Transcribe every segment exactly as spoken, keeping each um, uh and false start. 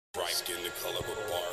Bright skin the color of bark.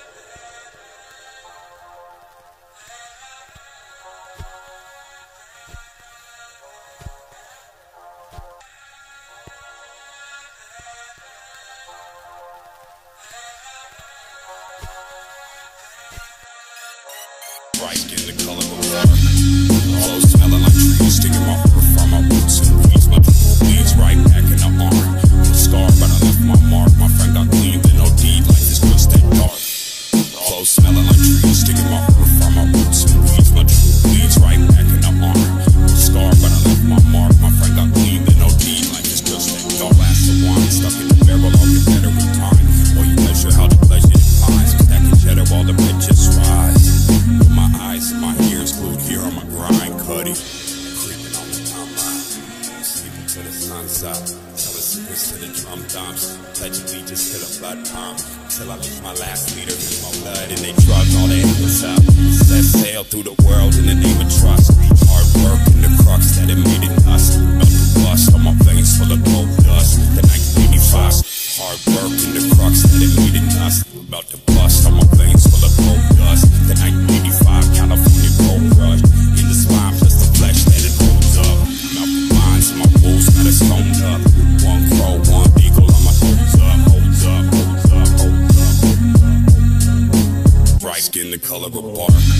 Bright skin the color of bark. Clothes smelling like trees, sticking my fur from my roots and weeds. My weeds right back in the arm. I'm scarred, but I left my mark. My friend got clean with no deed. Life is just that dark. Clothes smelling like trees, sticking my fur from my roots and weeds. My weeds right back in the arm. I'm scarred, but I left my mark. My friend got clean with no deed. Life is just that dark. Glass of wine stuck in the barrel, I'll get better with time. Or you measure how the pleasure declines. Stacking cheddar while the riches rise. My eyes and my ears glued here on my grind, cutty. Creeping on the timeline, sleeping till the sun's up. Telling secrets to the drum dumps. Pledging allegiance to the blood pump. Till I leave my last meter in my blood. And they drug all their haters up. Set sail through the world in the name of trust. Hard work in the crux that it made it us. Melt the bust on my veins full of gold dust. The nineteen eighty-five. Hard work in the crux that it made it us. Melt the bust on my veins full of gold dust. The nineteen eighty-five California gold rush. In the spine plus the flesh that it holds up. Melt the minds and my wolves got us stoned up. One crow, one eagle on my holds up. Holds up, holds up, holds up, holds up. Bright skin the color of bark.